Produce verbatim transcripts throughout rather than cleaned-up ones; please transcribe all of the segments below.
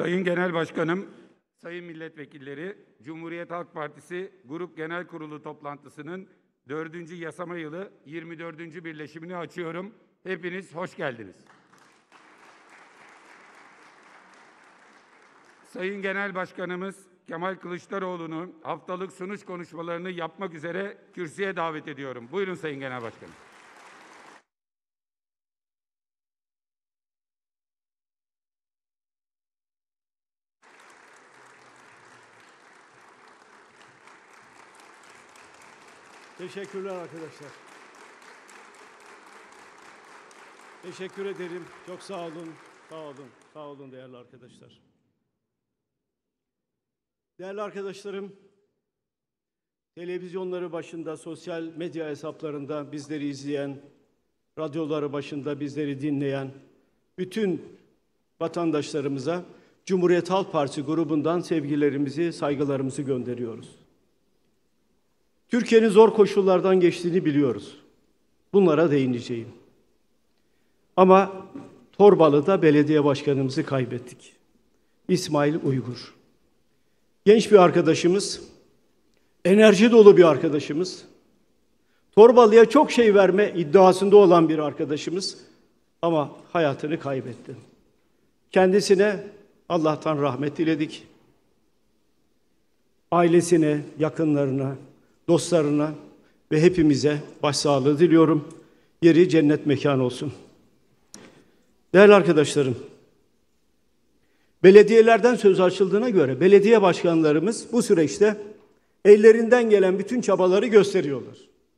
Sayın Genel Başkanım, Sayın Milletvekilleri, Cumhuriyet Halk Partisi Grup Genel Kurulu toplantısının dördüncü yasama yılı yirmi dördüncü birleşimini açıyorum. Hepiniz hoş geldiniz. Sayın Genel Başkanımız Kemal Kılıçdaroğlu'nu haftalık sunuş konuşmalarını yapmak üzere kürsüye davet ediyorum. Buyurun Sayın Genel Başkanım. Teşekkürler arkadaşlar. Teşekkür ederim. Çok sağ olun. Sağ olun. Sağ olun değerli arkadaşlar. Değerli arkadaşlarım, televizyonları başında, sosyal medya hesaplarında bizleri izleyen, radyoları başında bizleri dinleyen bütün vatandaşlarımıza Cumhuriyet Halk Partisi grubundan sevgilerimizi, saygılarımızı gönderiyoruz. Türkiye'nin zor koşullardan geçtiğini biliyoruz. Bunlara değineceğim. Ama Torbalı'da belediye başkanımızı kaybettik. İsmail Uygur. Genç bir arkadaşımız, enerji dolu bir arkadaşımız, Torbalı'ya çok şey verme iddiasında olan bir arkadaşımız ama hayatını kaybetti. Kendisine Allah'tan rahmet diledik. Ailesine, yakınlarına, dostlarına ve hepimize başsağlığı diliyorum. Yeri cennet mekanı olsun. Değerli arkadaşlarım, belediyelerden söz açıldığına göre belediye başkanlarımız bu süreçte ellerinden gelen bütün çabaları gösteriyorlar.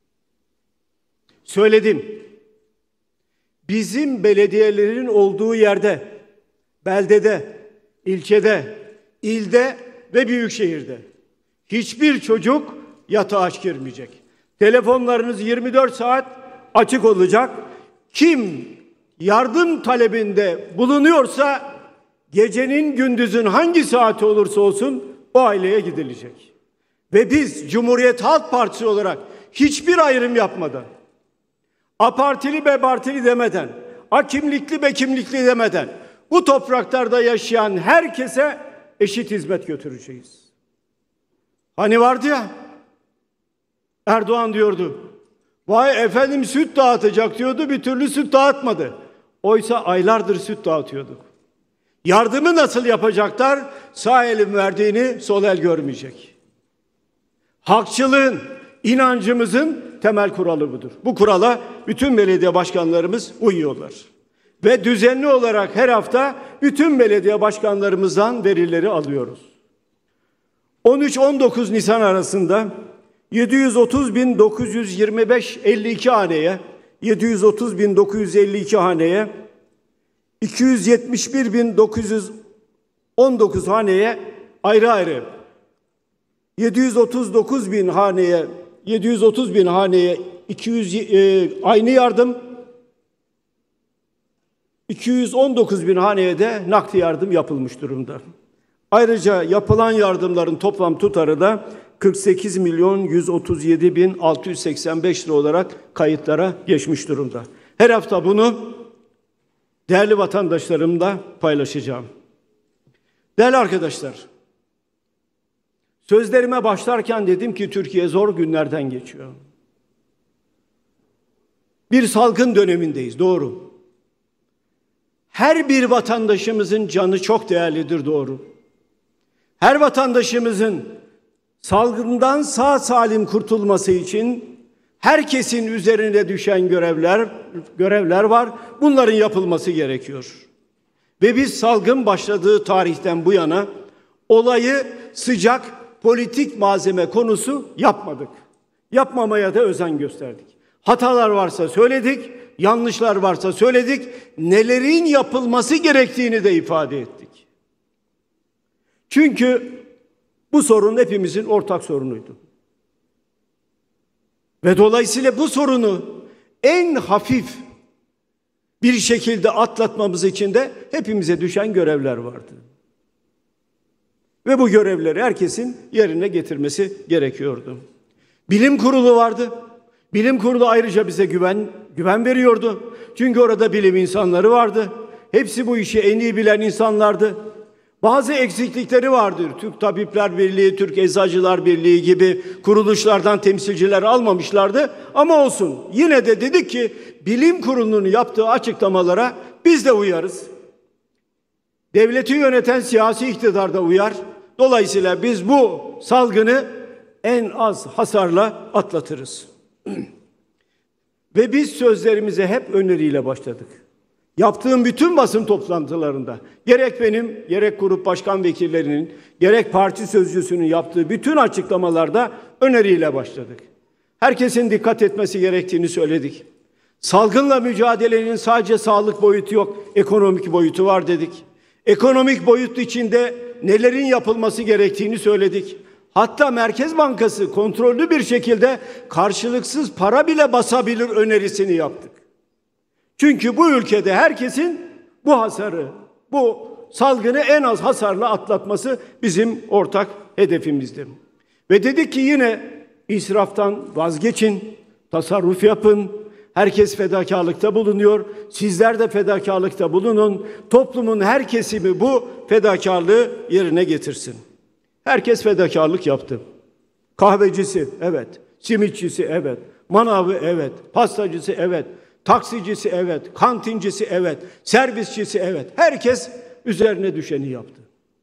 Söyledim, bizim belediyelerin olduğu yerde, beldede, ilçede, ilde ve büyükşehirde hiçbir çocuk yatağa aç girmeyecek. Telefonlarınız yirmi dört saat açık olacak. Kim yardım talebinde bulunuyorsa gecenin gündüzün hangi saati olursa olsun o aileye gidilecek. Ve biz Cumhuriyet Halk Partisi olarak hiçbir ayrım yapmadan, A partili B partili demeden, A kimlikli B kimlikli demeden bu topraklarda yaşayan herkese eşit hizmet götüreceğiz. Hani vardı ya, Erdoğan diyordu, vay efendim süt dağıtacak diyordu, bir türlü süt dağıtmadı. Oysa aylardır süt dağıtıyorduk. Yardımı nasıl yapacaklar? Sağ elin verdiğini sol el görmeyecek. Halkçılığın, inancımızın temel kuralı budur. Bu kurala bütün belediye başkanlarımız uyuyorlar. Ve düzenli olarak her hafta bütün belediye başkanlarımızdan verileri alıyoruz. on üç on dokuz Nisan arasında yedi yüz otuz bin dokuz yüz yirmi beş elli iki haneye, yedi yüz otuz bin dokuz yüz elli iki haneye, iki yüz yetmiş bir bin dokuz yüz on dokuz haneye ayrı ayrı, yedi yüz otuz dokuz bin haneye, yedi yüz otuz bin haneye iki yüz e, aynı yardım, iki yüz on dokuz bin haneye de nakdi yardım yapılmış durumda. Ayrıca yapılan yardımların toplam tutarı da kırk sekiz milyon yüz otuz yedi bin altı yüz seksen beş lira olarak kayıtlara geçmiş durumda. Her hafta bunu değerli vatandaşlarımla paylaşacağım. Değerli arkadaşlar, sözlerime başlarken dedim ki Türkiye zor günlerden geçiyor. Bir salgın dönemindeyiz, doğru. Her bir vatandaşımızın canı çok değerlidir, doğru. Her vatandaşımızın salgından sağ salim kurtulması için herkesin üzerine düşen görevler görevler var. Bunların yapılması gerekiyor. Ve biz salgın başladığı tarihten bu yana olayı sıcak politik malzeme konusu yapmadık. Yapmamaya da özen gösterdik. Hatalar varsa söyledik, yanlışlar varsa söyledik, nelerin yapılması gerektiğini de ifade ettik. Çünkü bu sorun hepimizin ortak sorunuydu. Ve dolayısıyla bu sorunu en hafif bir şekilde atlatmamız için de hepimize düşen görevler vardı. Ve bu görevleri herkesin yerine getirmesi gerekiyordu. Bilim kurulu vardı. Bilim kurulu ayrıca bize güven güven veriyordu. Çünkü orada bilim insanları vardı. Hepsi bu işi en iyi bilen insanlardı. Bazı eksiklikleri vardır. Türk Tabipler Birliği, Türk Eczacılar Birliği gibi kuruluşlardan temsilciler almamışlardı. Ama olsun. Yine de dedik ki bilim kurulunun yaptığı açıklamalara biz de uyarız. Devleti yöneten siyasi iktidar da uyar. Dolayısıyla biz bu salgını en az hasarla atlatırız. Ve biz sözlerimize hep öneriyle başladık. Yaptığım bütün basın toplantılarında, gerek benim, gerek grup başkan vekillerinin, gerek parti sözcüsünün yaptığı bütün açıklamalarda öneriyle başladık. Herkesin dikkat etmesi gerektiğini söyledik. Salgınla mücadelenin sadece sağlık boyutu yok, ekonomik boyutu var dedik. Ekonomik boyut içinde nelerin yapılması gerektiğini söyledik. Hatta Merkez Bankası kontrollü bir şekilde karşılıksız para bile basabilir önerisini yaptık. Çünkü bu ülkede herkesin bu hasarı, bu salgını en az hasarla atlatması bizim ortak hedefimizdir. Ve dedik ki yine israftan vazgeçin, tasarruf yapın, herkes fedakarlıkta bulunuyor, sizler de fedakarlıkta bulunun, toplumun her kesimi bu fedakarlığı yerine getirsin. Herkes fedakarlık yaptı. Kahvecisi evet, simitçisi evet, manavı evet, pastacısı evet, taksicisi evet, kantincisi evet, servisçisi evet. Herkes üzerine düşeni yaptı.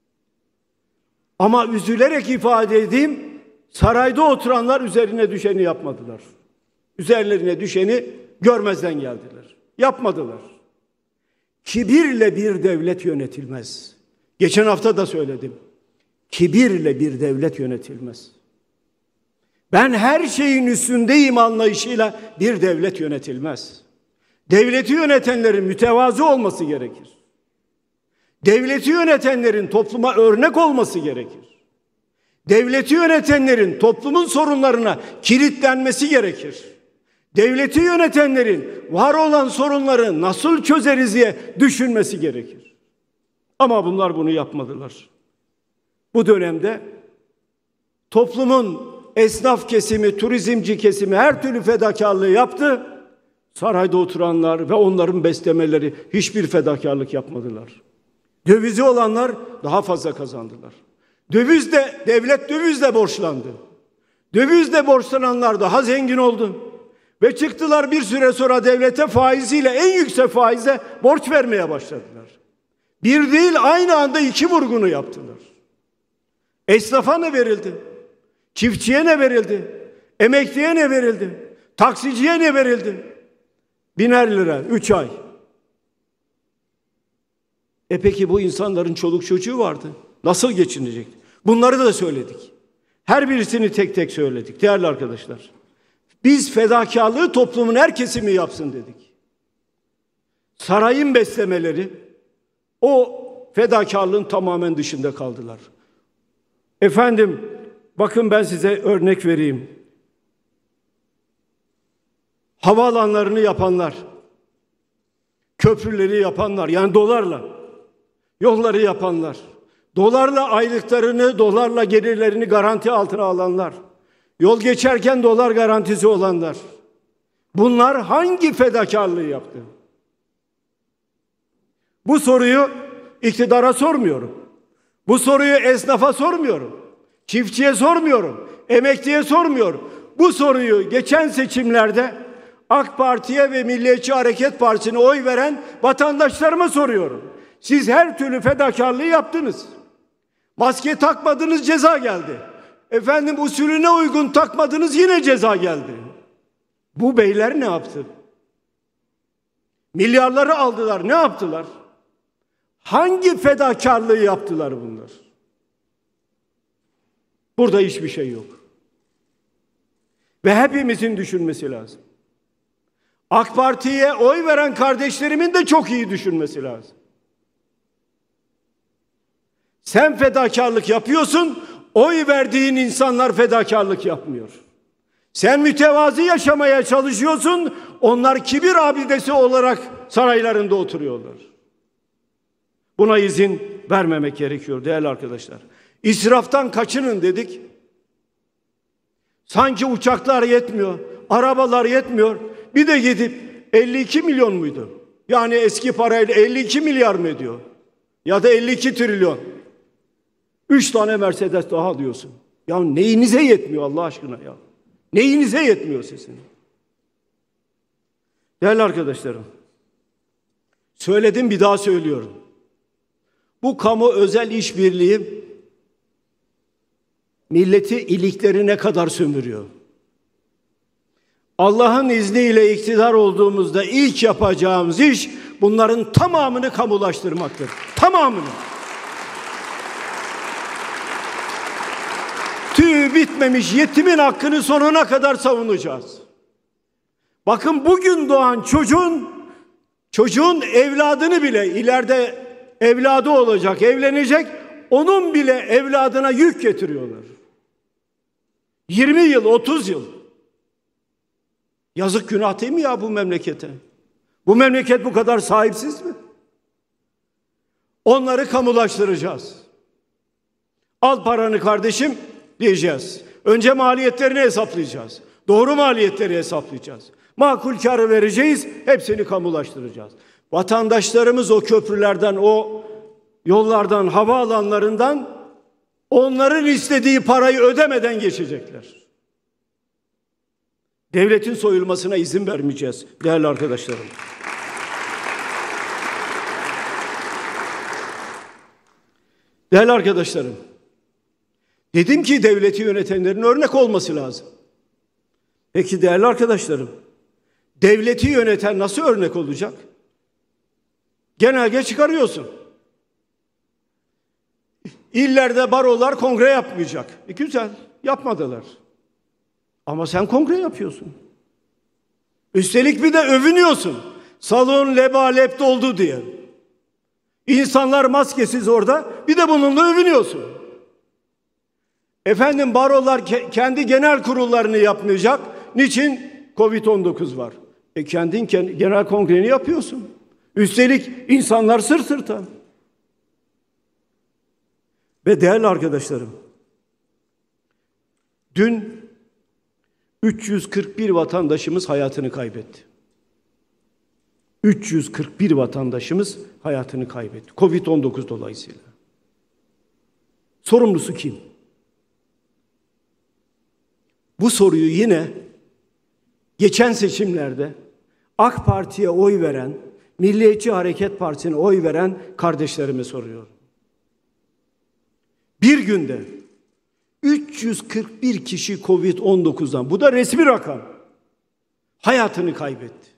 Ama üzülerek ifade edeyim, sarayda oturanlar üzerine düşeni yapmadılar. Üzerlerine düşeni görmezden geldiler. Yapmadılar. Kibirle bir devlet yönetilmez. Geçen hafta da söyledim. Kibirle bir devlet yönetilmez. Ben her şeyin üstündeyim anlayışıyla bir devlet yönetilmez. Devleti yönetenlerin mütevazı olması gerekir. Devleti yönetenlerin topluma örnek olması gerekir. Devleti yönetenlerin toplumun sorunlarına kilitlenmesi gerekir. Devleti yönetenlerin var olan sorunları nasıl çözeriz diye düşünmesi gerekir. Ama bunlar bunu yapmadılar. Bu dönemde toplumun esnaf kesimi, turizmci kesimi her türlü fedakarlığı yaptı. Sarayda oturanlar ve onların beslemeleri hiçbir fedakarlık yapmadılar. Dövizi olanlar daha fazla kazandılar. Dövizle, devlet dövizle borçlandı. Dövizle borçlananlar daha zengin oldu. Ve çıktılar bir süre sonra devlete faiziyle en yüksek faizle borç vermeye başladılar. Bir değil aynı anda iki vurgunu yaptılar. Esnafa ne verildi? Çiftçiye ne verildi? Emekliye ne verildi? Taksiciye ne verildi? Biner lira, üç ay. E peki bu insanların çoluk çocuğu vardı. Nasıl geçinecek? Bunları da söyledik. Her birisini tek tek söyledik değerli arkadaşlar. Biz fedakarlığı toplumun her kesimi yapsın dedik. Sarayın beslemeleri o fedakarlığın tamamen dışında kaldılar. Efendim bakın ben size örnek vereyim. Havaalanlarını yapanlar, köprüleri yapanlar yani dolarla, yolları yapanlar, dolarla aylıklarını, dolarla gelirlerini garanti altına alanlar, yol geçerken dolar garantisi olanlar. Bunlar hangi fedakarlığı yaptı? Bu soruyu iktidara sormuyorum. Bu soruyu esnafa sormuyorum. Çiftçiye sormuyorum. Emekliye sormuyorum. Bu soruyu geçen seçimlerde AK Parti'ye ve Milliyetçi Hareket Partisi'ne oy veren vatandaşlarıma soruyorum. Siz her türlü fedakarlığı yaptınız. Maske takmadınız, ceza geldi. Efendim usulüne uygun takmadınız, yine ceza geldi. Bu beyler ne yaptı? Milyarları aldılar, ne yaptılar? Hangi fedakarlığı yaptılar bunlar? Burada hiçbir şey yok. Ve hepimizin düşünmesi lazım. AK Parti'ye oy veren kardeşlerimin de çok iyi düşünmesi lazım. Sen fedakarlık yapıyorsun, oy verdiğin insanlar fedakarlık yapmıyor. Sen mütevazi yaşamaya çalışıyorsun, onlar kibir abidesi olarak saraylarında oturuyorlar. Buna izin vermemek gerekiyor değerli arkadaşlar. İsraftan kaçının dedik. Sanki uçaklar yetmiyor, arabalar yetmiyor. Bir de gidip elli iki milyon muydu? Yani eski parayla elli iki milyar mı ediyor? Ya da elli iki trilyon. Üç tane Mercedes daha diyorsun. Ya neyinize yetmiyor Allah aşkına ya? Neyinize yetmiyor sizin? Değerli arkadaşlarım, söyledim bir daha söylüyorum. Bu kamu özel işbirliği milleti iliklerine kadar sömürüyor. Allah'ın izniyle iktidar olduğumuzda ilk yapacağımız iş bunların tamamını kamulaştırmaktır. Tamamını. Tüyü bitmemiş yetimin hakkını sonuna kadar savunacağız. Bakın bugün doğan çocuğun çocuğun evladını bile ileride evladı olacak, evlenecek, onun bile evladına yük getiriyorlar. yirmi yıl, otuz yıl. Yazık günah değil mi ya bu memlekete? Bu memleket bu kadar sahipsiz mi? Onları kamulaştıracağız. Al paranı kardeşim diyeceğiz. Önce maliyetlerini hesaplayacağız. Doğru maliyetleri hesaplayacağız. Makul karı vereceğiz, hepsini kamulaştıracağız. Vatandaşlarımız o köprülerden, o yollardan, havaalanlarından onların istediği parayı ödemeden geçecekler. Devletin soyulmasına izin vermeyeceğiz değerli arkadaşlarım. Değerli arkadaşlarım, dedim ki devleti yönetenlerin örnek olması lazım. Peki değerli arkadaşlarım, devleti yöneten nasıl örnek olacak? Genelge çıkarıyorsun. İllerde barolar kongre yapmayacak. E güzel, yapmadılar. Ama sen kongre yapıyorsun. Üstelik bir de övünüyorsun. Salon lebalep doldu diye. İnsanlar maskesiz orada, bir de bununla övünüyorsun. Efendim barolar ke- kendi genel kurullarını yapmayacak. Niçin? kovid on dokuz var. E kendin ken- genel kongreni yapıyorsun. Üstelik insanlar sırt sırta. Ve değerli arkadaşlarım, dün üç yüz kırk bir vatandaşımız hayatını kaybetti. üç yüz kırk bir vatandaşımız hayatını kaybetti. kovid on dokuz dolayısıyla. Sorumlusu kim? Bu soruyu yine geçen seçimlerde AK Parti'ye oy veren, Milliyetçi Hareket Partisi'ne oy veren kardeşlerime soruyorum. Bir günde üç yüz kırk bir kişi kovid on dokuzdan, bu da resmi rakam, hayatını kaybetti.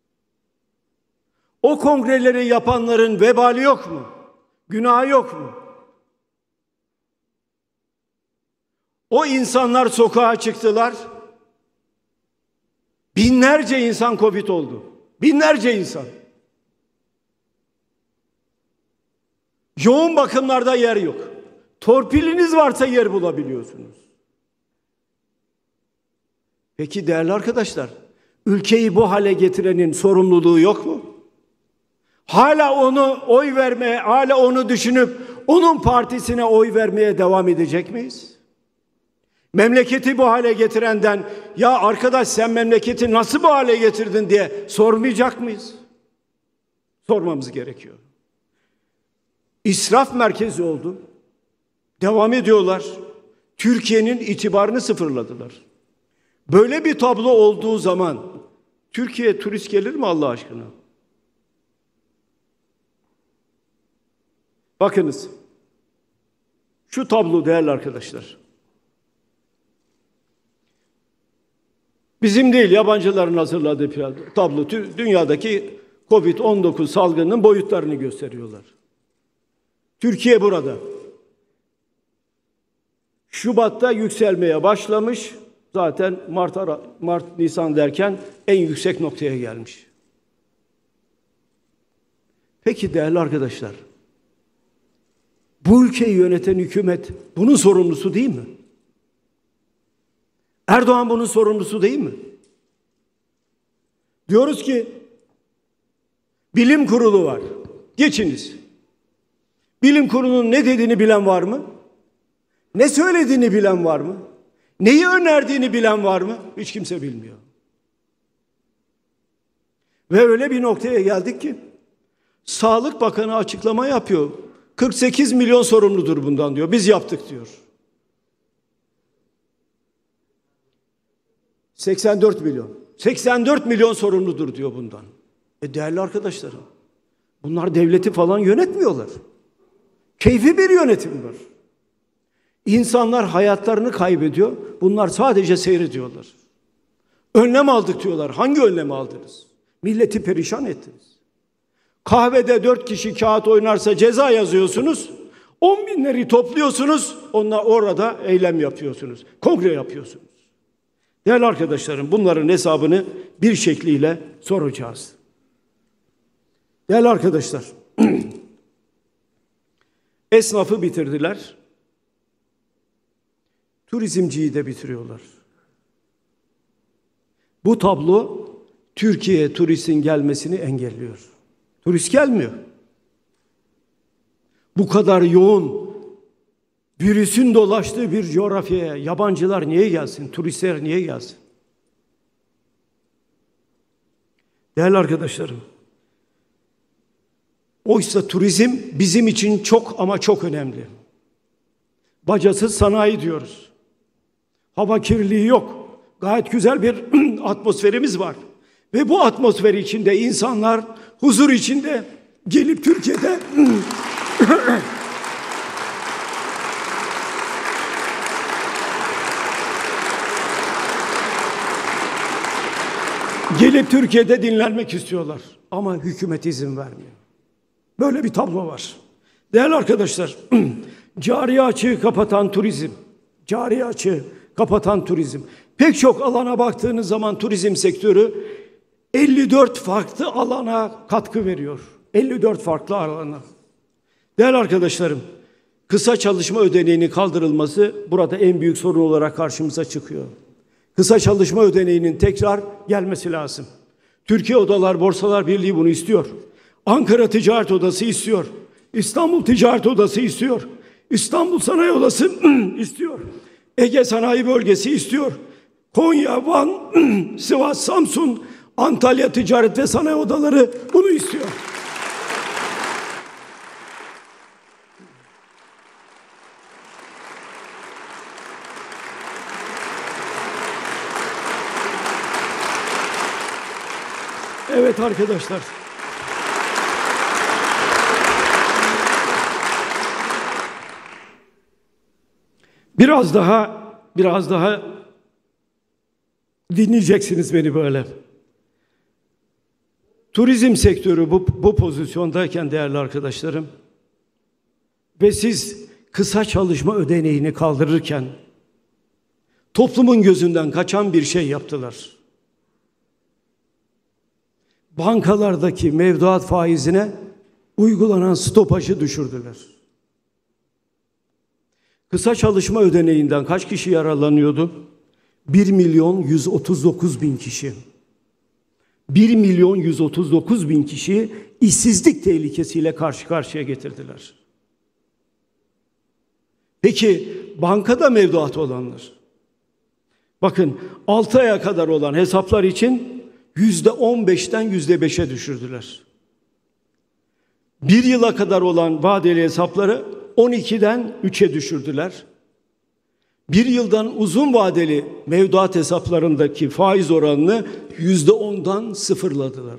O kongreleri yapanların vebali yok mu? Günahı yok mu? O insanlar sokağa çıktılar. Binlerce insan kovid oldu. Binlerce insan. Yoğun bakımlarda yer yok. Torpiliniz varsa yer bulabiliyorsunuz. Peki değerli arkadaşlar, ülkeyi bu hale getirenin sorumluluğu yok mu? Hala onu oy vermeye, hala onu düşünüp onun partisine oy vermeye devam edecek miyiz? Memleketi bu hale getirenden, ya arkadaş sen memleketi nasıl bu hale getirdin diye sormayacak mıyız? Sormamız gerekiyor. İsraf merkezi oldu. Devam ediyorlar. Türkiye'nin itibarını sıfırladılar. Böyle bir tablo olduğu zaman Türkiye'ye turist gelir mi Allah aşkına? Bakınız. Şu tablo değerli arkadaşlar. Bizim değil, yabancıların hazırladığı tablo. Dünyadaki kovid on dokuz salgının boyutlarını gösteriyorlar. Türkiye burada. Şubat'ta yükselmeye başlamış. Zaten Mart, Mart, Nisan derken en yüksek noktaya gelmiş. Peki değerli arkadaşlar, bu ülkeyi yöneten hükümet bunun sorumlusu değil mi? Erdoğan bunun sorumlusu değil mi? Diyoruz ki bilim kurulu var. Geçiniz. Bilim kurulunun ne dediğini bilen var mı? Ne söylediğini bilen var mı? Neyi önerdiğini bilen var mı? Hiç kimse bilmiyor. Ve öyle bir noktaya geldik ki Sağlık Bakanı açıklama yapıyor. kırk sekiz milyon sorumludur bundan diyor. Biz yaptık diyor. seksen dört milyon. seksen dört milyon sorumludur diyor bundan. E değerli arkadaşlarım, bunlar devleti falan yönetmiyorlar. Keyfi bir yönetim var. İnsanlar hayatlarını kaybediyor. Bunlar sadece seyrediyorlar. Önlem aldık diyorlar. Hangi önlemi aldınız? Milleti perişan ettiniz. Kahvede dört kişi kağıt oynarsa ceza yazıyorsunuz. On binleri topluyorsunuz. Onlar orada eylem yapıyorsunuz. Kongre yapıyorsunuz. Değerli arkadaşlarım, bunların hesabını bir şekliyle soracağız. Değerli arkadaşlar, esnafı bitirdiler. Turizmciyi de bitiriyorlar. Bu tablo Türkiye'ye turistin gelmesini engelliyor. Turist gelmiyor. Bu kadar yoğun virüsün dolaştığı bir coğrafyaya yabancılar niye gelsin? Turistler niye gelsin? Değerli arkadaşlarım, oysa turizm bizim için çok ama çok önemli. Bacasız sanayi diyoruz. Hava kirliliği yok. Gayet güzel bir atmosferimiz var. Ve bu atmosfer içinde insanlar huzur içinde gelip Türkiye'de gelip Türkiye'de dinlenmek istiyorlar. Ama hükümet izin vermiyor. Böyle bir tablo var. Değerli arkadaşlar, cari açığı kapatan turizm, cari açığı kapatan turizm. Pek çok alana baktığınız zaman turizm sektörü elli dört farklı alana katkı veriyor. elli dört farklı alana. Değerli arkadaşlarım, kısa çalışma ödeneğinin kaldırılması burada en büyük sorun olarak karşımıza çıkıyor. Kısa çalışma ödeneğinin tekrar gelmesi lazım. Türkiye Odalar Borsalar Birliği bunu istiyor. Ankara Ticaret Odası istiyor. İstanbul Ticaret Odası istiyor. İstanbul Sanayi Odası istiyor. Ege Sanayi Bölgesi istiyor. Konya, Van, Sivas, Samsun, Antalya Ticaret ve Sanayi Odaları bunu istiyor. Evet arkadaşlar. Biraz daha, biraz daha dinleyeceksiniz beni böyle. Turizm sektörü bu, bu pozisyondayken değerli arkadaşlarım ve siz kısa çalışma ödeneğini kaldırırken toplumun gözünden kaçan bir şey yaptılar. Bankalardaki mevduat faizine uygulanan stopajı düşürdüler. Kısa çalışma ödeneğinden kaç kişi yararlanıyordu? bir milyon yüz otuz dokuz bin kişi. bir milyon yüz otuz dokuz bin kişi işsizlik tehlikesiyle karşı karşıya getirdiler. Peki bankada mevduat olanlar? Bakın altı aya kadar olan hesaplar için yüzde on beşten yüzde beşe düşürdüler. Bir yıla kadar olan vadeli hesapları on ikiden üçe düşürdüler. Bir yıldan uzun vadeli mevduat hesaplarındaki faiz oranını yüzde ondan sıfırladılar.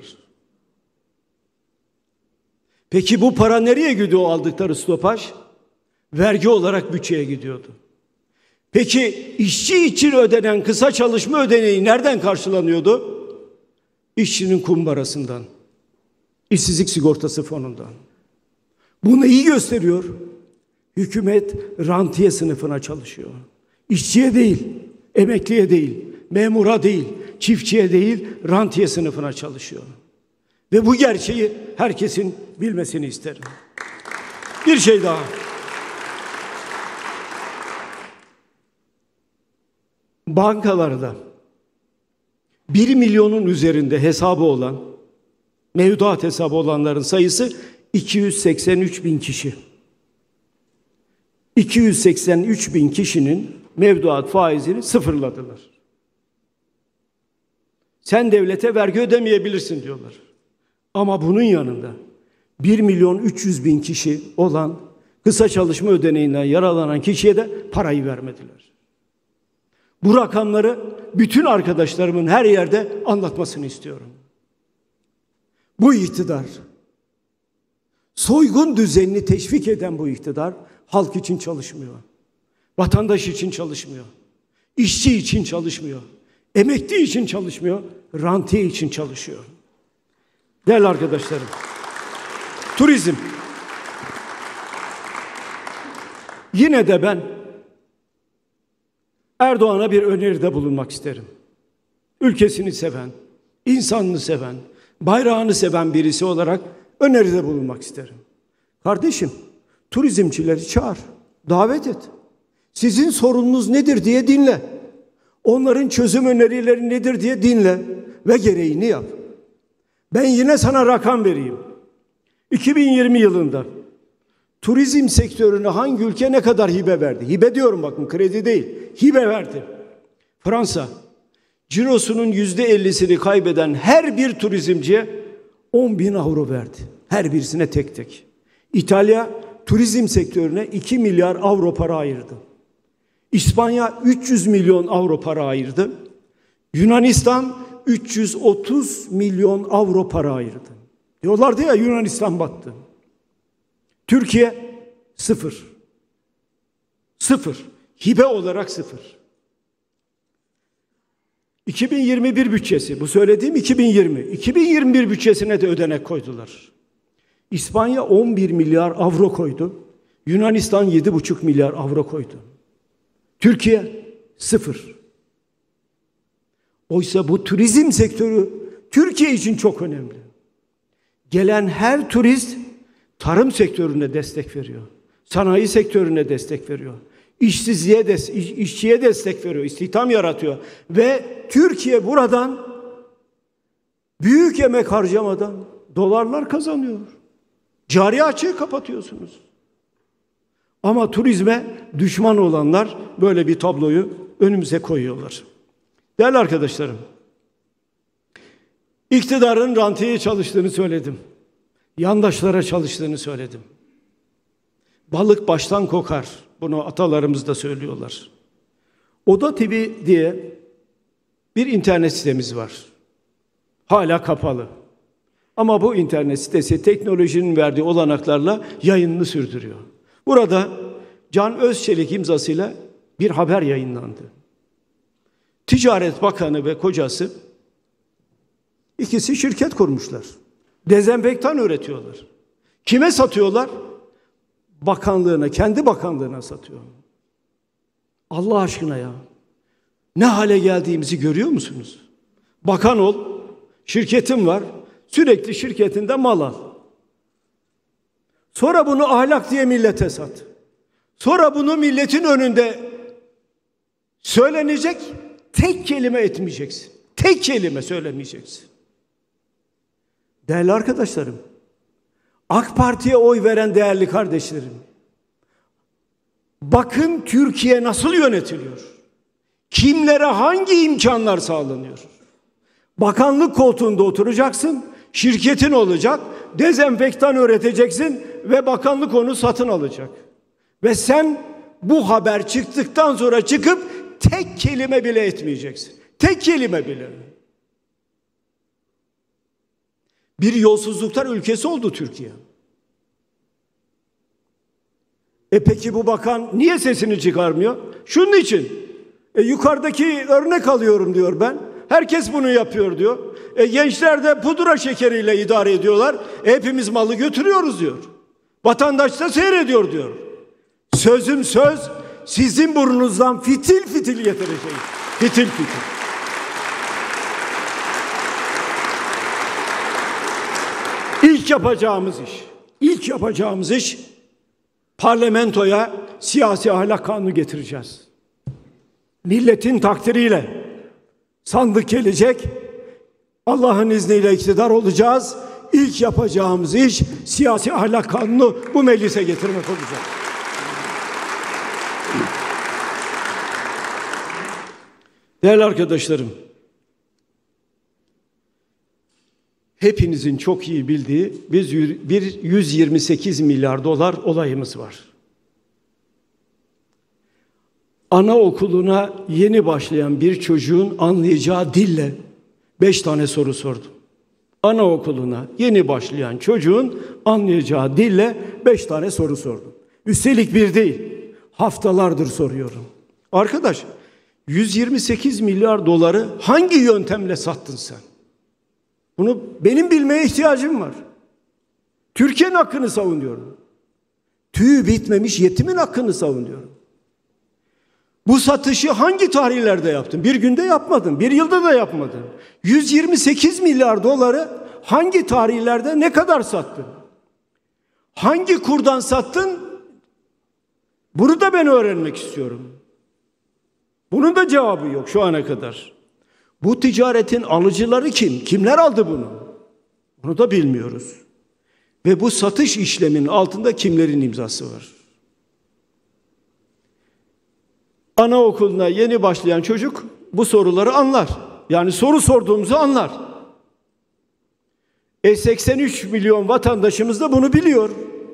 Peki bu para nereye gidiyor aldıkları stopaj? Vergi olarak bütçeye gidiyordu. Peki işçi için ödenen kısa çalışma ödeneği nereden karşılanıyordu? İşçinin kumbarasından, işsizlik sigortası fonundan. Bunu iyi gösteriyor. Hükümet rantiye sınıfına çalışıyor. İşçiye değil, emekliye değil, memura değil, çiftçiye değil, rantiye sınıfına çalışıyor. Ve bu gerçeği herkesin bilmesini isterim. Bir şey daha. Bankalarda bir milyonun üzerinde hesabı olan, mevduat hesabı olanların sayısı iki yüz seksen üç bin kişi. iki yüz seksen üç bin kişinin mevduat faizini sıfırladılar. Sen devlete vergi ödemeyebilirsin diyorlar. Ama bunun yanında bir milyon üç yüz bin kişi olan Kısa çalışma ödeneğinden yararlanan kişiye de parayı vermediler. Bu rakamları bütün arkadaşlarımın her yerde anlatmasını istiyorum. Bu iktidar, soygun düzenini teşvik eden bu iktidar halk için çalışmıyor. Vatandaş için çalışmıyor. İşçi için çalışmıyor. Emekli için çalışmıyor. Rantiye için çalışıyor. Değerli arkadaşlarım, turizm. Yine de ben Erdoğan'a bir öneride bulunmak isterim. Ülkesini seven, insanını seven, bayrağını seven birisi olarak öneride bulunmak isterim. Kardeşim, turizmcileri çağır, davet et. Sizin sorununuz nedir diye dinle. Onların çözüm önerileri nedir diye dinle ve gereğini yap. Ben yine sana rakam vereyim. iki bin yirmi yılında turizm sektörüne hangi ülke ne kadar hibe verdi? Hibe diyorum, bakın, kredi değil. Hibe verdi. Fransa, cirosunun yüzde ellisini kaybeden her bir turizmciye on bin avro verdi. Her birisine tek tek. İtalya, turizm sektörüne iki milyar avro para ayırdı. İspanya üç yüz milyon avro para ayırdı. Yunanistan üç yüz otuz milyon avro para ayırdı. Diyorlardı ya, Yunanistan battı. Türkiye sıfır. Sıfır. Hibe olarak sıfır. iki bin yirmi bir bütçesi, bu söylediğim iki bin yirmi. iki bin yirmi bir bütçesine de ödenek koydular. İspanya on bir milyar avro koydu. Yunanistan yedi buçuk milyar avro koydu. Türkiye sıfır. Oysa bu turizm sektörü Türkiye için çok önemli. Gelen her turist tarım sektörüne destek veriyor. Sanayi sektörüne destek veriyor. İşsizliğe des iş, işçiye destek veriyor. İstihdam yaratıyor. Ve Türkiye buradan büyük emek harcamadan dolarlar kazanıyor. Cari açığı kapatıyorsunuz. Ama turizme düşman olanlar böyle bir tabloyu önümüze koyuyorlar. Değerli arkadaşlarım, iktidarın rantiyeye çalıştığını söyledim. Yandaşlara çalıştığını söyledim. Balık baştan kokar. Bunu atalarımız da söylüyorlar. Oda T V diye bir internet sitemiz var. Hala kapalı. Ama bu internet sitesi teknolojinin verdiği olanaklarla yayınını sürdürüyor. Burada Can Özçelik imzasıyla bir haber yayınlandı. Ticaret Bakanı ve kocası ikisi şirket kurmuşlar. Dezenfektan üretiyorlar. Kime satıyorlar? Bakanlığına, kendi bakanlığına satıyor. Allah aşkına ya. Ne hale geldiğimizi görüyor musunuz? Bakan ol, şirketin var, sürekli şirketinde mal al. Sonra bunu ahlak diye millete sat. Sonra bunu milletin önünde söylenecek, tek kelime etmeyeceksin. Tek kelime söylemeyeceksin. Değerli arkadaşlarım, AK Parti'ye oy veren değerli kardeşlerim, bakın Türkiye nasıl yönetiliyor? Kimlere hangi imkanlar sağlanıyor? Bakanlık koltuğunda oturacaksın, şirketin olacak, dezenfektan üreteceksin ve bakanlık onu satın alacak. Ve sen bu haber çıktıktan sonra çıkıp tek kelime bile etmeyeceksin. Tek kelime bile. Bir yolsuzluklar ülkesi oldu Türkiye. E peki bu bakan niye sesini çıkarmıyor? Şunun için. E yukarıdaki örnek alıyorum diyor ben. Herkes bunu yapıyor diyor. E gençler de pudra şekeriyle idare ediyorlar. E hepimiz malı götürüyoruz diyor. Vatandaş da seyrediyor diyor. Sözüm söz, sizin burnunuzdan fitil fitil getireceğiz. Fitil fitil. İlk yapacağımız iş, ilk yapacağımız iş parlamentoya siyasi ahlak kanunu getireceğiz. Milletin takdiriyle sandık gelecek, Allah'ın izniyle iktidar olacağız. İlk yapacağımız iş siyasi ahlak kanunu bu meclise getirmek olacak. Değerli arkadaşlarım, hepinizin çok iyi bildiği bir yüz yirmi sekiz milyar dolar olayımız var. Anaokuluna yeni başlayan bir çocuğun anlayacağı dille beş tane soru sordum. Anaokuluna yeni başlayan çocuğun anlayacağı dille beş tane soru sordum. Üstelik bir değil, haftalardır soruyorum. Arkadaş, yüz yirmi sekiz milyar doları hangi yöntemle sattın sen? Bunu benim bilmeye ihtiyacım var. Türkiye'nin hakkını savunuyorum. Tüyü bitmemiş yetimin hakkını savunuyorum. Bu satışı hangi tarihlerde yaptın? Bir günde yapmadın, bir yılda da yapmadın. yüz yirmi sekiz milyar doları hangi tarihlerde ne kadar sattın? Hangi kurdan sattın? Bunu da ben öğrenmek istiyorum. Bunun da cevabı yok şu ana kadar. Bu ticaretin alıcıları kim? Kimler aldı bunu? Bunu da bilmiyoruz. Ve bu satış işleminin altında kimlerin imzası var? Anaokuluna yeni başlayan çocuk bu soruları anlar. Yani soru sorduğumuzu anlar. E seksen üç milyon vatandaşımız da bunu biliyor.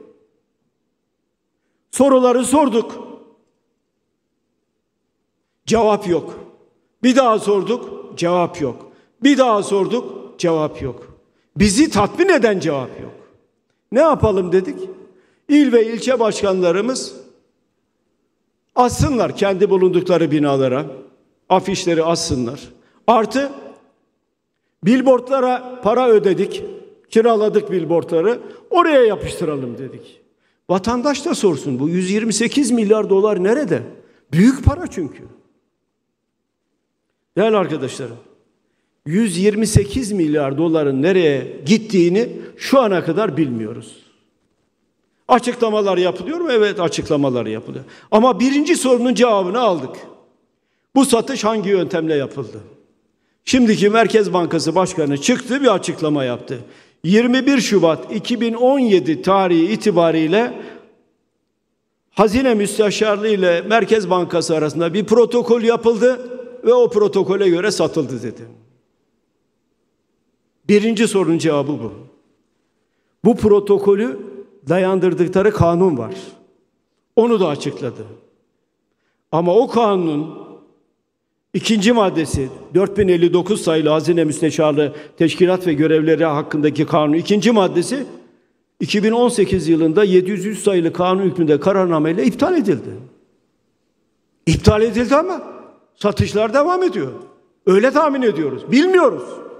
Soruları sorduk. Cevap yok. Bir daha sorduk, cevap yok. Bir daha sorduk, cevap yok. Bizi tatmin eden cevap yok. Ne yapalım dedik? İl ve ilçe başkanlarımız assınlar kendi bulundukları binalara, afişleri assınlar. Artı billboardlara para ödedik, kiraladık billboardları, oraya yapıştıralım dedik. Vatandaş da sorsun, bu yüz yirmi sekiz milyar dolar nerede? Büyük para çünkü. Değerli arkadaşlarım, yüz yirmi sekiz milyar doların nereye gittiğini şu ana kadar bilmiyoruz. Açıklamalar yapılıyor mu? Evet, açıklamalar yapılıyor. Ama birinci sorunun cevabını aldık. Bu satış hangi yöntemle yapıldı? Şimdiki Merkez Bankası Başkanı çıktı, bir açıklama yaptı. yirmi bir Şubat iki bin on yedi tarihi itibariyle Hazine Müsteşarlığı ile Merkez Bankası arasında bir protokol yapıldı ve o protokole göre satıldı dedi. Birinci sorunun cevabı bu. Bu protokolü dayandırdıkları kanun var. Onu da açıkladı. Ama o kanunun ikinci maddesi dört bin elli dokuz sayılı Hazine Müsteşarlığı Teşkilat ve Görevleri hakkındaki kanun ikinci maddesi iki bin on sekiz yılında yedi yüz üç sayılı kanun hükmünde kararnameyle iptal edildi. İptal edildi ama satışlar devam ediyor. Öyle tahmin ediyoruz. Bilmiyoruz.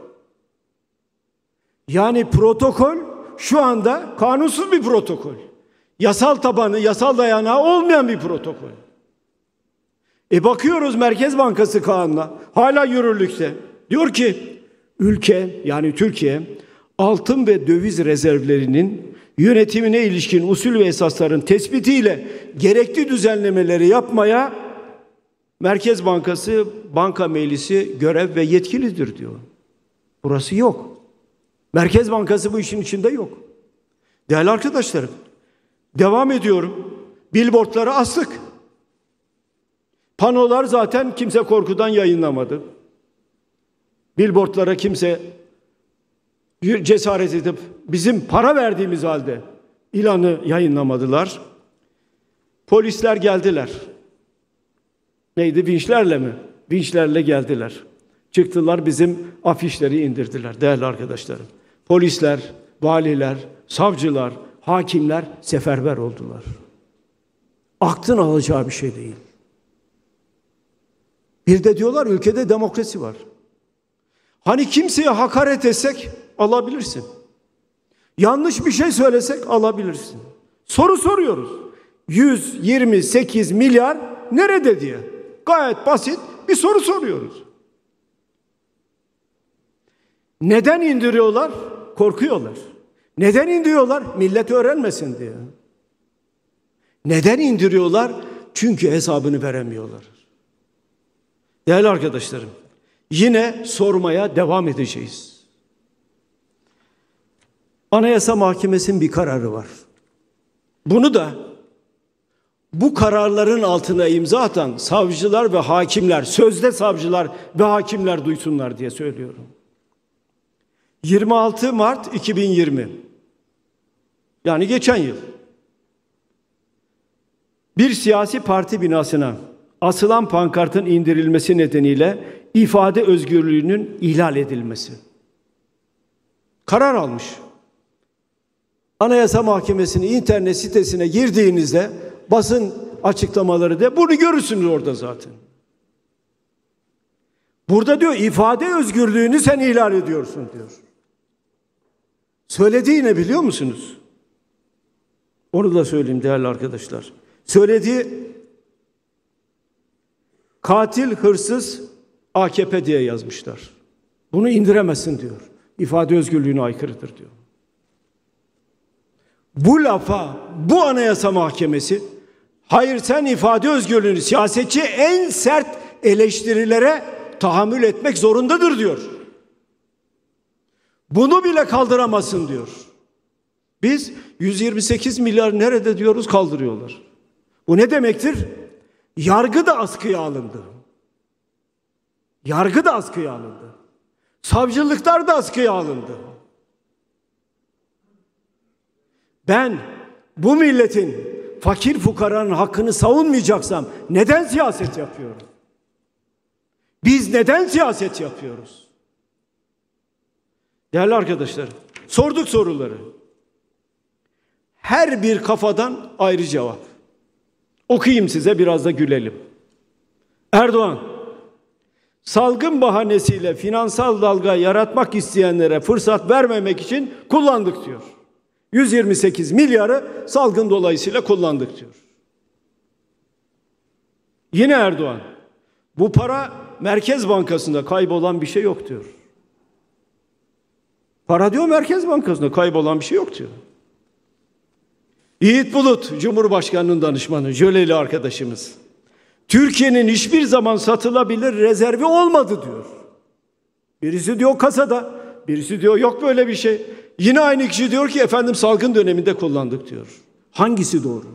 Yani protokol şu anda kanunsuz bir protokol. Yasal tabanı, yasal dayanağı olmayan bir protokol. E bakıyoruz Merkez Bankası kanununa hala yürürlükte. Diyor ki ülke yani Türkiye altın ve döviz rezervlerinin yönetimine ilişkin usul ve esasların tespitiyle gerekli düzenlemeleri yapmaya Merkez Bankası Banka Meclisi görev ve yetkilidir diyor. Burası yok. Merkez Bankası bu işin içinde yok. Değerli arkadaşlarım, devam ediyorum. Billboardları astık. Panolar zaten kimse korkudan yayınlamadı. Billboardlara kimse cesaret edip bizim para verdiğimiz halde ilanı yayınlamadılar. Polisler geldiler. Neydi? Vinçlerle mi? Vinçlerle geldiler. Çıktılar bizim afişleri indirdiler değerli arkadaşlarım. Polisler, valiler, savcılar, hakimler seferber oldular. Aklın alacağı bir şey değil. Bir de diyorlar ülkede demokrasi var. Hani kimseye hakaret etsek alabilirsin. Yanlış bir şey söylesek alabilirsin. Soru soruyoruz. yüz yirmi sekiz milyar nerede diye. Gayet basit bir soru soruyoruz. Neden indiriyorlar? Korkuyorlar. Neden indiriyorlar? Millet öğrenmesin diye. Neden indiriyorlar? Çünkü hesabını veremiyorlar. Değerli arkadaşlarım, yine sormaya devam edeceğiz. Anayasa Mahkemesi'nin bir kararı var. Bunu da bu kararların altına imza atan savcılar ve hakimler, sözde savcılar ve hakimler duysunlar diye söylüyorum. yirmi altı Mart iki bin yirmi, yani geçen yıl bir siyasi parti binasına asılan pankartın indirilmesi nedeniyle ifade özgürlüğünün ihlal edilmesi. Karar almış. Anayasa Mahkemesi'nin internet sitesine girdiğinizde basın açıklamaları da bunu görürsünüz orada zaten. Burada diyor ifade özgürlüğünü sen ihlal ediyorsun diyor. Söylediği ne biliyor musunuz? Onu da söyleyeyim değerli arkadaşlar. Söylediği katil, hırsız, A K P diye yazmışlar. Bunu indiremezsin diyor. İfade özgürlüğüne aykırıdır diyor. Bu lafa bu Anayasa Mahkemesi hayır sen ifade özgürlüğünü siyasetçi en sert eleştirilere tahammül etmek zorundadır diyor. Bunu bile kaldıramazsın diyor. Biz yüz yirmi sekiz milyar nerede diyoruz kaldırıyorlar. Bu ne demektir? Yargı da askıya alındı. Yargı da askıya alındı. Savcılıklar da askıya alındı. Ben bu milletin fakir fukaranın hakkını savunmayacaksam neden siyaset yapıyorum? Biz neden siyaset yapıyoruz? Değerli arkadaşlar, sorduk soruları. Her bir kafadan ayrı cevap. Okuyayım size, biraz da gülelim. Erdoğan, salgın bahanesiyle finansal dalga yaratmak isteyenlere fırsat vermemek için kullandık diyor. yüz yirmi sekiz milyarı salgın dolayısıyla kullandık diyor. Yine Erdoğan, bu para Merkez Bankası'nda kaybolan bir şey yok diyor. Para diyor Merkez Bankası'nda kaybolan bir şey yok diyor. Yiğit Bulut, Cumhurbaşkanı'nın danışmanı, jöleli arkadaşımız. Türkiye'nin hiçbir zaman satılabilir rezervi olmadı diyor. Birisi diyor kasada, birisi diyor yok böyle bir şey. Yine aynı kişi diyor ki efendim salgın döneminde kullandık diyor. Hangisi doğru?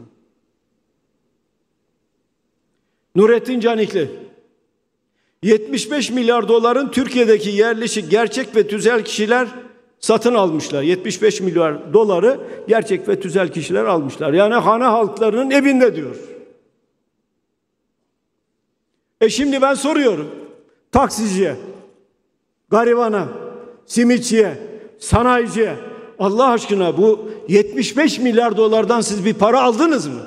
Nurettin Canikli, yetmiş beş milyar doların Türkiye'deki yerleşik gerçek ve tüzel kişiler satın almışlar. yetmiş beş milyar doları gerçek ve tüzel kişiler almışlar. Yani hane halklarının evinde diyor. E şimdi ben soruyorum. Taksiciye, garibana, simitçiye, sanayiciye, Allah aşkına bu yetmiş beş milyar dolardan siz bir para aldınız mı?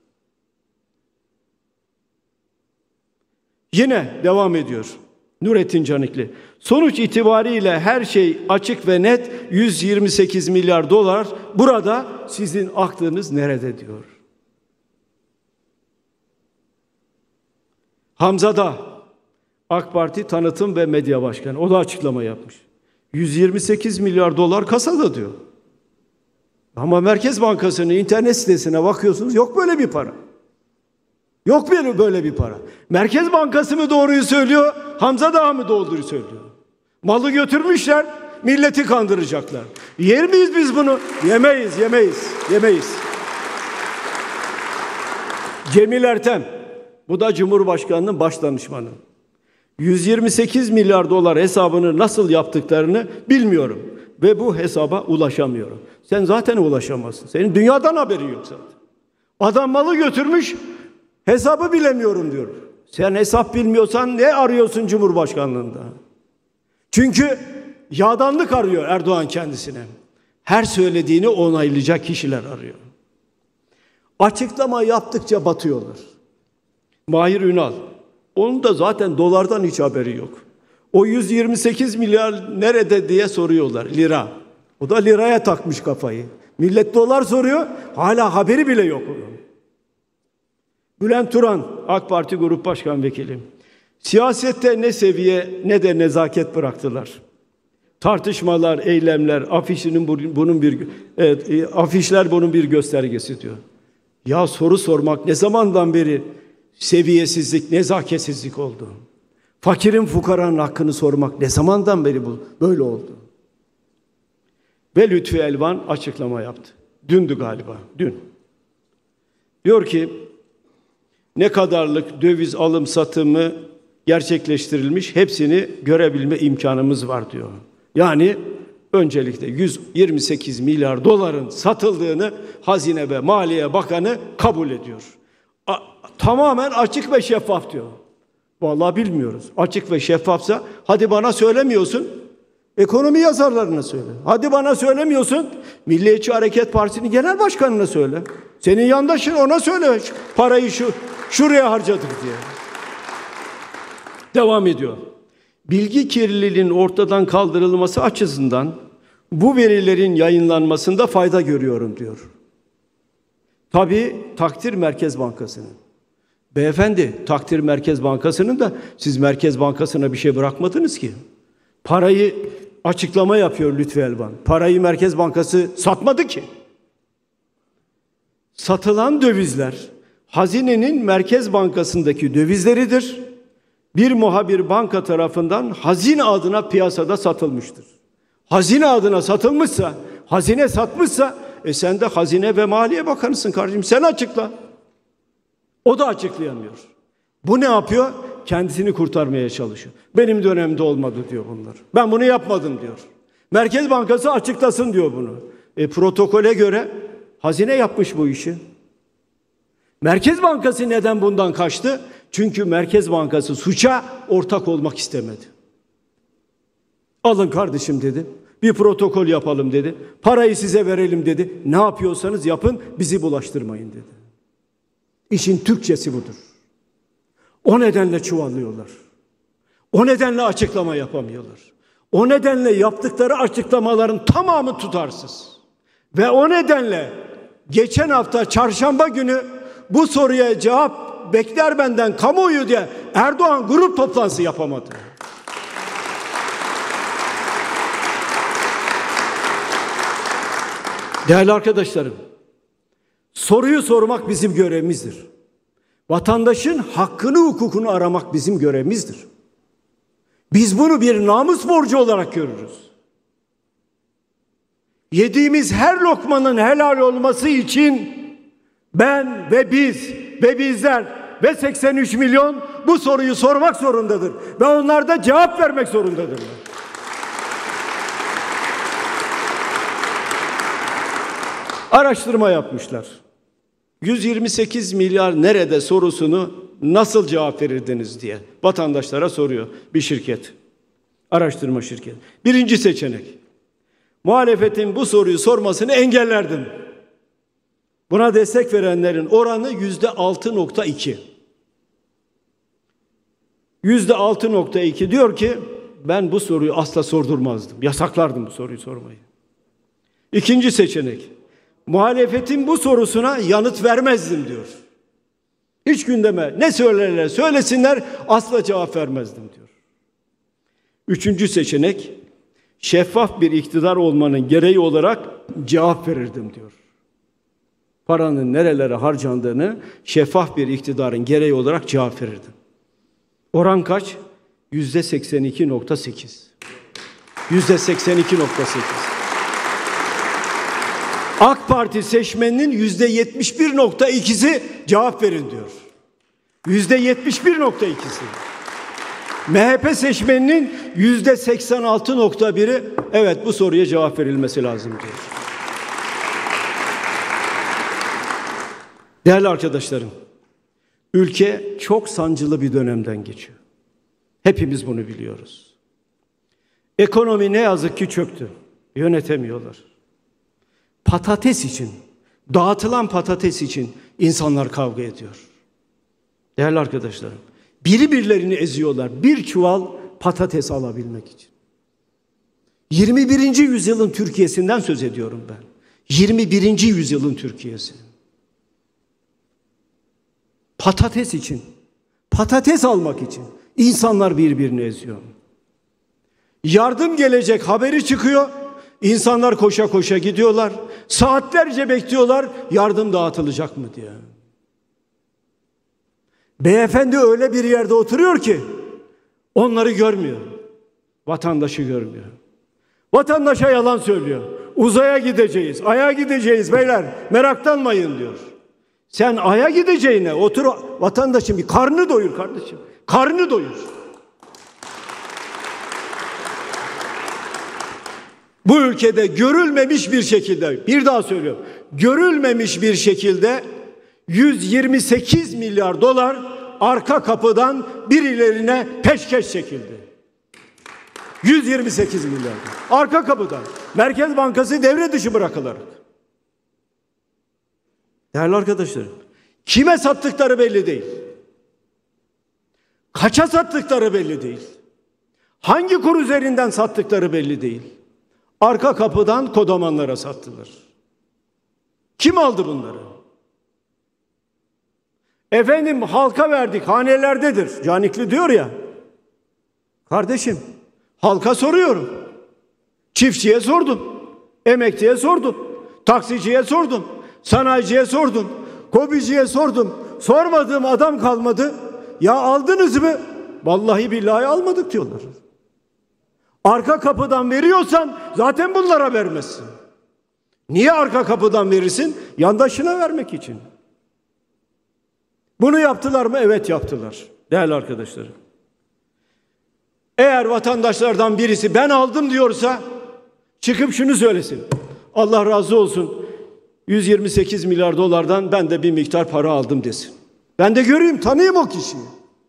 Yine devam ediyor Nurettin Canikli. Sonuç itibariyle her şey açık ve net, yüz yirmi sekiz milyar dolar. Burada sizin aklınız nerede diyor. Hamza Dağ, AK Parti Tanıtım ve Medya Başkanı. O da açıklama yapmış. yüz yirmi sekiz milyar dolar kasada diyor. Ama Merkez Bankası'nın internet sitesine bakıyorsunuz, yok böyle bir para. Yok böyle böyle bir para. Merkez Bankası mı doğruyu söylüyor, Hamza Dağ mı doğruyu söylüyor? Malı götürmüşler, milleti kandıracaklar. Yer miyiz biz bunu? Yemeyiz, yemeyiz, yemeyiz. Cemil Ertem, bu da Cumhurbaşkanı'nın baş danışmanı. yüz yirmi sekiz milyar dolar hesabını nasıl yaptıklarını bilmiyorum. Ve bu hesaba ulaşamıyorum. Sen zaten ulaşamazsın. Senin dünyadan haberin yok zaten. Adam malı götürmüş, hesabı bilemiyorum diyor. Sen hesap bilmiyorsan ne arıyorsun Cumhurbaşkanlığında? Çünkü yağdanlık arıyor Erdoğan kendisine. Her söylediğini onaylayacak kişiler arıyor. Açıklama yaptıkça batıyorlar. Mahir Ünal, onun da zaten dolardan hiç haberi yok. O yüz yirmi sekiz milyar nerede diye soruyorlar, lira. O da liraya takmış kafayı. Millet dolar soruyor, hala haberi bile yok onun. Bülent Turan, AK Parti Grup Başkan Vekili. Siyasette ne seviye ne de nezaket bıraktılar. Tartışmalar, eylemler, afişinin bunun bir evet, afişler bunun bir göstergesi diyor. Ya soru sormak ne zamandan beri seviyesizlik, nezaketsizlik oldu? Fakirin, fukaranın hakkını sormak ne zamandan beri bu böyle oldu? Ve Lütfi Elvan açıklama yaptı. Dündü galiba, dün. Diyor ki ne kadarlık döviz alım satımı gerçekleştirilmiş hepsini görebilme imkanımız var diyor. Yani öncelikle yüz yirmi sekiz milyar doların satıldığını Hazine ve Maliye Bakanı kabul ediyor. A- tamamen açık ve şeffaf diyor. Vallahi bilmiyoruz. Açık ve şeffafsa hadi bana söylemiyorsun. Ekonomi yazarlarına söyle. Hadi bana söylemiyorsun. Milliyetçi Hareket Partisi'nin genel başkanına söyle. Senin yandaşın ona söyle. Şu parayı şu şuraya harcadık diye. Devam ediyor. Bilgi kirliliğinin ortadan kaldırılması açısından bu verilerin yayınlanmasında fayda görüyorum diyor. Tabii takdir Merkez Bankası'nın. Beyefendi, takdir Merkez Bankası'nın da siz Merkez Bankası'na bir şey bırakmadınız ki. Parayı açıklama yapıyor Lütfü Elvan. Parayı Merkez Bankası satmadı ki. Satılan dövizler hazinenin Merkez Bankası'ndaki dövizleridir. Bir muhabir banka tarafından hazine adına piyasada satılmıştır. Hazine adına satılmışsa, hazine satmışsa e sen de Hazine ve Maliye Bakanısın kardeşim. Sen açıkla. O da açıklayamıyor. Bu ne yapıyor? Kendisini kurtarmaya çalışıyor. Benim dönemde olmadı diyor bunlar. Ben bunu yapmadım diyor. Merkez Bankası açıklasın diyor bunu. E, protokole göre hazine yapmış bu işi. Merkez Bankası neden bundan kaçtı? Çünkü Merkez Bankası suça ortak olmak istemedi. Alın kardeşim dedi. Bir protokol yapalım dedi. Parayı size verelim dedi. Ne yapıyorsanız yapın, bizi bulaştırmayın dedi. İşin Türkçesi budur. O nedenle çuvallıyorlar. O nedenle açıklama yapamıyorlar. O nedenle yaptıkları açıklamaların tamamı tutarsız. Ve o nedenle geçen hafta çarşamba günü bu soruya cevap bekler benden kamuoyu diye Erdoğan grup toplantısı yapamadı. Değerli arkadaşlarım, soruyu sormak bizim görevimizdir. Vatandaşın hakkını, hukukunu aramak bizim görevimizdir. Biz bunu bir namus borcu olarak görürüz. Yediğimiz her lokmanın helal olması için ben ve biz ve bizler ve seksen üç milyon bu soruyu sormak zorundadır. Ve onlar da cevap vermek zorundadırlar. Araştırma yapmışlar. yüz yirmi sekiz milyar nerede sorusunu nasıl cevap verirdiniz diye vatandaşlara soruyor bir şirket. Araştırma şirketi. Birinci seçenek. Muhalefetin bu soruyu sormasını engellerdim. Buna destek verenlerin oranı yüzde altı nokta iki. Yüzde altı nokta iki diyor ki ben bu soruyu asla sordurmazdım. Yasaklardım bu soruyu sormayı. İkinci seçenek. Muhalefetin bu sorusuna yanıt vermezdim diyor. Hiç gündeme ne söylerler söylesinler asla cevap vermezdim diyor. Üçüncü seçenek. Şeffaf bir iktidar olmanın gereği olarak cevap verirdim diyor. Paranın nerelere harcandığını şeffaf bir iktidarın gereği olarak cevap verirdim. Oran kaç? Yüzde seksen iki nokta sekiz. Yüzde seksen iki nokta sekiz. AK Parti seçmeninin yüzde yetmiş bir nokta ikisi cevap verin diyor. Yüzde yetmiş bir nokta ikisi. M H P seçmeninin yüzde seksen altı nokta biri evet bu soruya cevap verilmesi lazım diyor. Değerli arkadaşlarım, ülke çok sancılı bir dönemden geçiyor. Hepimiz bunu biliyoruz. Ekonomi ne yazık ki çöktü. Yönetemiyorlar. Patates için, dağıtılan patates için insanlar kavga ediyor. Değerli arkadaşlarım, biri birilerini eziyorlar. Bir çuval patates alabilmek için. yirmi birinci yüzyılın Türkiye'sinden söz ediyorum ben. yirmi birinci yüzyılın Türkiye'si. Patates için, patates almak için insanlar birbirini eziyor. Yardım gelecek haberi çıkıyor. İnsanlar koşa koşa gidiyorlar. Saatlerce bekliyorlar yardım dağıtılacak mı diye. Beyefendi öyle bir yerde oturuyor ki onları görmüyor. Vatandaşı görmüyor. Vatandaşa yalan söylüyor. Uzaya gideceğiz, aya gideceğiz beyler meraklanmayın diyor. Sen aya gideceğine otur vatandaşın bir karnını doyur kardeşim. Karnını doyur. Bu ülkede görülmemiş bir şekilde, bir daha söylüyorum, görülmemiş bir şekilde yüz yirmi sekiz milyon milyar dolar arka kapıdan birilerine peşkeş çekildi. yüz yirmi sekiz milyar dolar. Arka kapıdan. Merkez Bankası devre dışı bırakılarak. Değerli arkadaşlarım, kime sattıkları belli değil. Kaça sattıkları belli değil. Hangi kur üzerinden sattıkları belli değil. Arka kapıdan kodamanlara sattılar. Kim aldı bunları? Efendim halka verdik, hanelerdedir. Canikli diyor ya. Kardeşim, halka soruyorum. Çiftçiye sordum. Emekliye sordum. Taksiciye sordum. Sanayiciye sordum. Kobiciye sordum. Sormadığım adam kalmadı. Ya aldınız mı? Vallahi billahi almadık diyorlar. Arka kapıdan veriyorsan zaten bunlara vermezsin. Niye arka kapıdan verirsin? Yandaşına vermek için. Bunu yaptılar mı? Evet yaptılar. Değerli arkadaşlarım. Eğer vatandaşlardan birisi ben aldım diyorsa çıkıp şunu söylesin. Allah razı olsun. yüz yirmi sekiz milyar dolardan ben de bir miktar para aldım desin. Ben de göreyim, tanıyayım o kişiyi.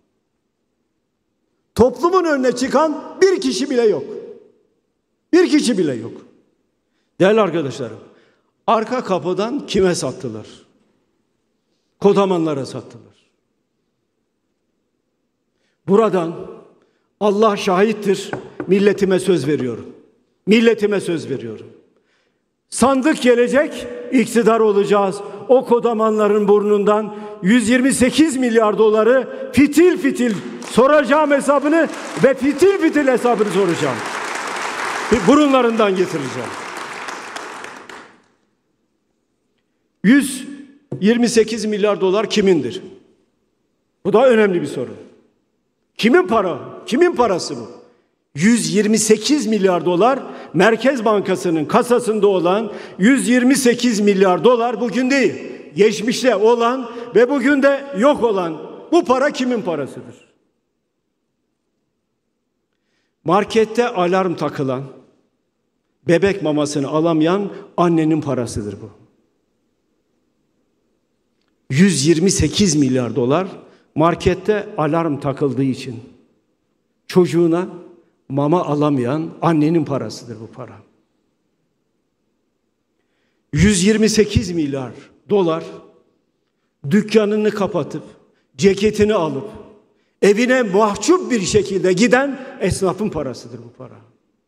Toplumun önüne çıkan bir kişi bile yok. Bir kişi bile yok. Değerli arkadaşlarım, arka kapıdan kime sattılar? Kodamanlara sattılar. Buradan Allah şahittir, milletime söz veriyorum. Milletime söz veriyorum. Sandık gelecek, iktidar olacağız. O kodamanların burnundan yüz yirmi sekiz milyar doları fitil fitil soracağım hesabını ve fitil fitil hesabını soracağım. Burunlarından getireceğim. yüz yirmi sekiz milyar dolar kimindir? Bu da önemli bir soru. Kimin para? Kimin parası bu? yüz yirmi sekiz milyar dolar Merkez Bankası'nın kasasında olan yüz yirmi sekiz milyar dolar bugün değil, geçmişte olan ve bugün de yok olan bu para kimin parasıdır? Markette alarm takılan, bebek mamasını alamayan annenin parasıdır bu. yüz yirmi sekiz milyar dolar markette alarm takıldığı için çocuğuna mama alamayan annenin parasıdır bu para. yüz yirmi sekiz milyar dolar dükkanını kapatıp ceketini alıp evine mahcup bir şekilde giden esnafın parasıdır bu para.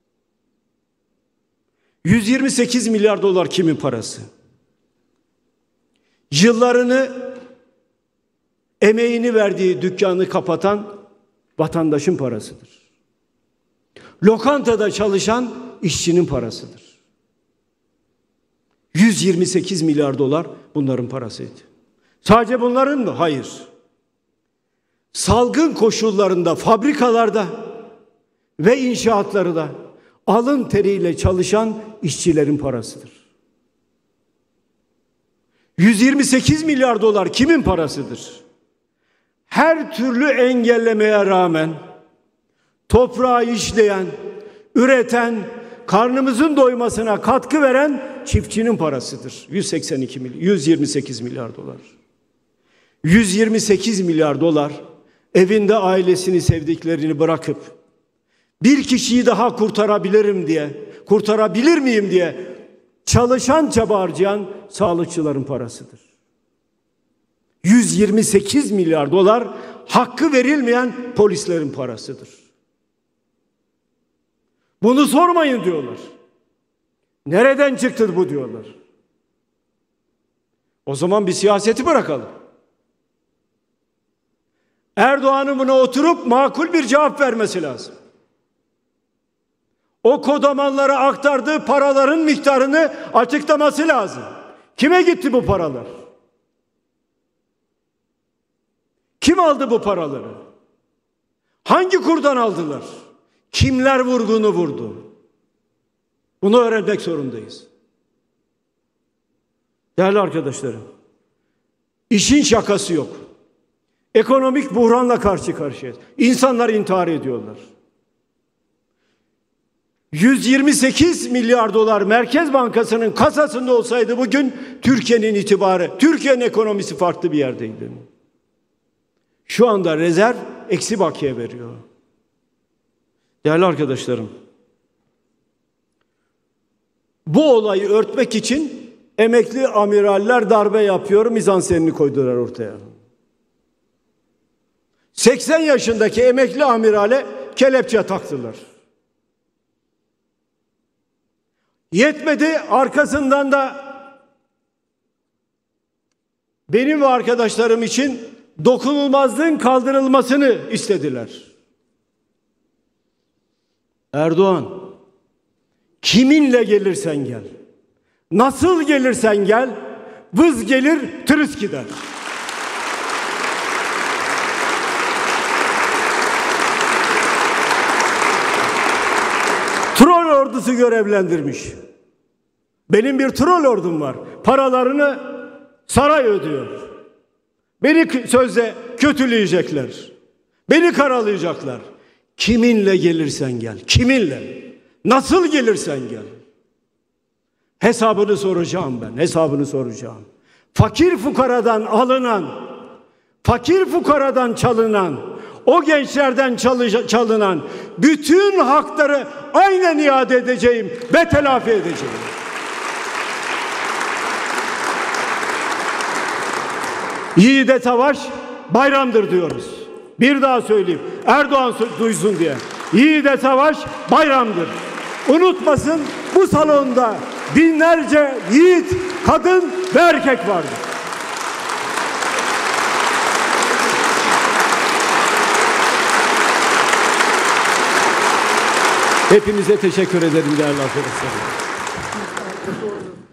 yüz yirmi sekiz milyar dolar kimin parası? Yıllarını, emeğini verdiği dükkanı kapatan vatandaşın parasıdır. Lokantada çalışan işçinin parasıdır. yüz yirmi sekiz milyar dolar bunların parasıydı. Sadece bunların mı? Hayır. Salgın koşullarında, fabrikalarda ve inşaatlarda alın teriyle çalışan işçilerin parasıdır. yüz yirmi sekiz milyar dolar kimin parasıdır? Her türlü engellemeye rağmen toprağı işleyen, üreten, karnımızın doymasına katkı veren çiftçinin parasıdır. yüz seksen iki milyar, yüz yirmi sekiz milyar dolar. yüz yirmi sekiz milyar dolar evinde ailesini, sevdiklerini bırakıp bir kişiyi daha kurtarabilirim diye, kurtarabilir miyim diye çalışan, çaba harcayan sağlıkçıların parasıdır. yüz yirmi sekiz milyar dolar hakkı verilmeyen polislerin parasıdır. Bunu sormayın diyorlar. Nereden çıktı bu diyorlar. O zaman bir siyaseti bırakalım. Erdoğan'ın buna oturup makul bir cevap vermesi lazım. O kodamanlara aktardığı paraların miktarını açıklaması lazım. Kime gitti bu paralar? Kim aldı bu paraları? Hangi kurdan aldılar? Kimler vurgunu vurdu? Bunu öğrenmek zorundayız. Değerli arkadaşlarım, işin şakası yok. Ekonomik buhranla karşı karşıyayız. İnsanlar intihar ediyorlar. yüz yirmi sekiz milyar dolar Merkez Bankası'nın kasasında olsaydı bugün Türkiye'nin itibarı, Türkiye'nin ekonomisi farklı bir yerdeydi. şu anda rezerv eksi bakiye veriyor. Değerli arkadaşlarım, bu olayı örtmek için emekli amiraller darbe yapıyor, mizansenini koydular ortaya. seksen yaşındaki emekli amirale kelepçe taktılar. Yetmedi, arkasından da benim ve arkadaşlarım için dokunulmazlığın kaldırılmasını istediler. Erdoğan, kiminle gelirsen gel, nasıl gelirsen gel, vız gelir, tırıs gider. Troll ordusu görevlendirmiş. Benim bir troll ordum var. Paralarını saray ödüyor. Beni sözde kötüleyecekler. Beni karalayacaklar. Kiminle gelirsen gel. Kiminle? Nasıl gelirsen gel. Hesabını soracağım ben. Hesabını soracağım. Fakir fukaradan alınan, fakir fukaradan çalınan, o gençlerden çalınan bütün hakları aynen iade edeceğim ve telafi edeceğim. Yiğide savaş bayramdır diyoruz. Bir daha söyleyeyim. Erdoğan duysun diye. Yiğide savaş bayramdır. Unutmasın, bu salonda binlerce yiğit, kadın ve erkek vardır. Hepinize teşekkür ederim değerli arkadaşlar.